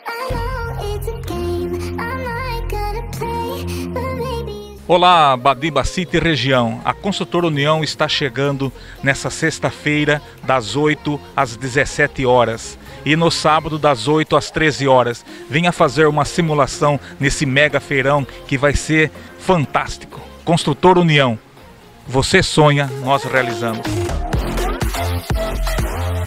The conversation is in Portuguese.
Olá, Badiba City região. A Construtora União está chegando nessa sexta-feira das 8 às 17 horas e no sábado das 8 às 13 horas. Venha fazer uma simulação nesse mega feirão que vai ser fantástico. Construtora União. Você sonha, nós realizamos.